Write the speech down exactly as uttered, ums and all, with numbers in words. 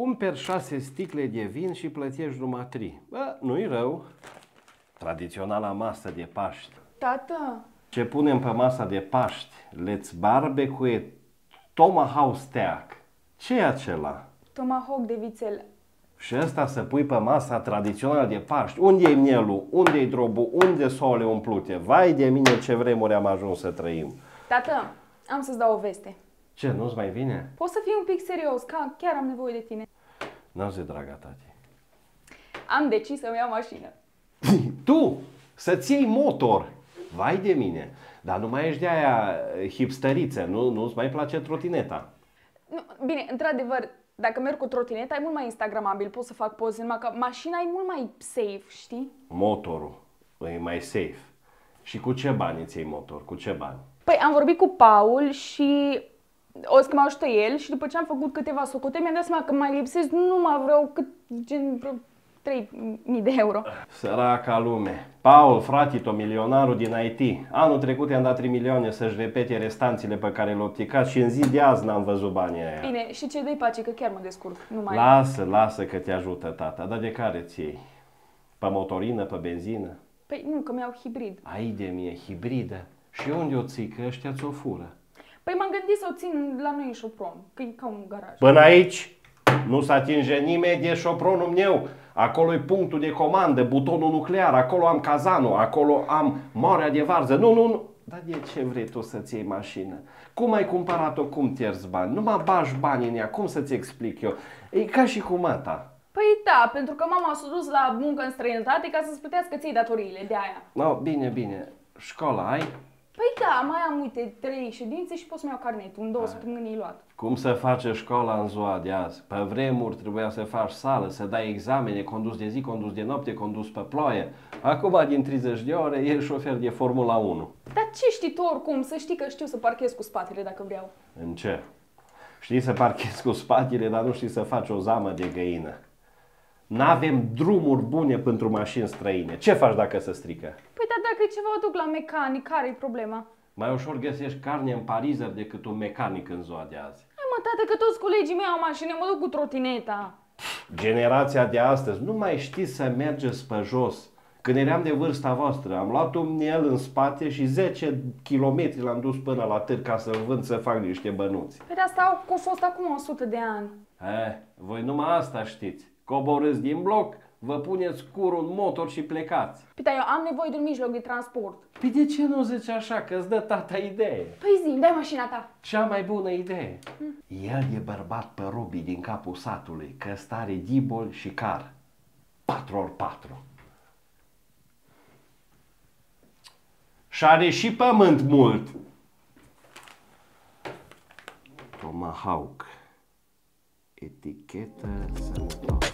Cumperi șase sticle de vin și plătești numai trei. Bă, nu-i rău. Tradiționala masă de Paști. Tată! Ce punem pe masa de Paști? Let's barbecue tomahawk steak. Ce e acela? Tomahawk de vițel. Și ăsta să pui pe masa tradițională de Paști. Unde-i mielul? Unde-i drobul? Unde sole umplute? Vai de mine, ce vremuri am ajuns să trăim. Tată, am să-ți dau o veste. Ce, nu-ți mai vine? Poți să fii un pic serios, că chiar am nevoie de tine. N-auzi, draga tati. Am decis să-mi iau mașină. Tu, să-ți iei motor. Vai de mine. Dar nu mai ești de aia hipsteriță, nu, nu-ți mai place trotineta. Nu, bine, într-adevăr, dacă merg cu trotineta e mult mai instagramabil, pot să fac poze, numai că mașina e mult mai safe, știi? Motorul e mai safe. Și cu ce bani îți iei motor? Cu ce bani? Păi am vorbit cu Paul și o să mă ajută el și după ce am făcut câteva socoteli mi-am dat seama că mai lipsesc numai vreo cât, gen vreo trei mii de euro. Săraca lume. Paul, fratito, milionarul din I T. Anul trecut i-am dat trei milioane să-și repete restanțele pe care le-au opticat și în zi de azi n-am văzut banii aia. Bine, și ce dă-i pace, că chiar mă descurc. Nu mai... Lasă, lasă că te ajută tata. Dar de care ți iei? Pe motorină, pe benzină? Păi nu, că mi-au hibrid. Ai de mie, hibridă. Și unde o ții? Că ăștia ți-o fură. Păi m-am gândit să o țin la noi în Șopron, că e ca un garaj. Până aici nu se atinge nimeni de șopronul meu. Acolo e punctul de comandă, butonul nuclear, acolo am cazanul, acolo am moarea de varză. Nu, nu, nu. Dar de ce vrei tu să-ți iei mașină? Cum ai cumpărat-o, cum pierzi bani? Nu mă bagi bani în ea, cum să-ți explic eu? E ca și cu mata. Păi da, pentru că mama s-a dus la muncă în străinătate ca să-ți plătească ție datoriile, de aia. No, bine, bine. Școala ai? Păi da, mai am, uite, trei ședințe și pot să-mi iau carnetul. În două săptămâni e luat. Cum să face școala în ziua de azi? Pe vremuri trebuia să faci sală, să dai examene, condus de zi, condus de noapte, condus pe ploaie. Acum, din treizeci de ore, e șofer de Formula unu. Dar ce știi tu oricum? Să știi că știu să parchez cu spatele dacă vreau. În ce? Știi să parchezi cu spatele, dar nu știi să faci o zamă de găină. N-avem drumuri bune pentru mașini străine. Ce faci dacă se strică? Păi dar dacă e ceva o duc la mecanic, care e problema? Mai ușor găsești carne în parizer decât un mecanic în ziua de azi. Hai mă, tată, că toți colegii mei au mașină, mă duc cu trotineta. Generația de astăzi nu mai știți să mergeți pe jos. Când eram de vârsta voastră, am luat un el în spate și zece kilometri l-am dus până la târg ca să-l vând să fac niște bănuți. Păi de asta au fost acum o sută de ani. Eh, voi numai asta știți. Coborâți din bloc, vă puneți curul în motor și plecați. Păi da, eu am nevoie de un mijloc de transport. Păi de ce nu zici așa, că îți dă tata idee? Păi zi, dai mașina ta. Cea mai bună idee. Hmm. El e bărbat pe Robi din capul satului, că stare dibol și car. patru ori patru. Și are și pământ mult. Tomahawk. Etichetă sănătoasă.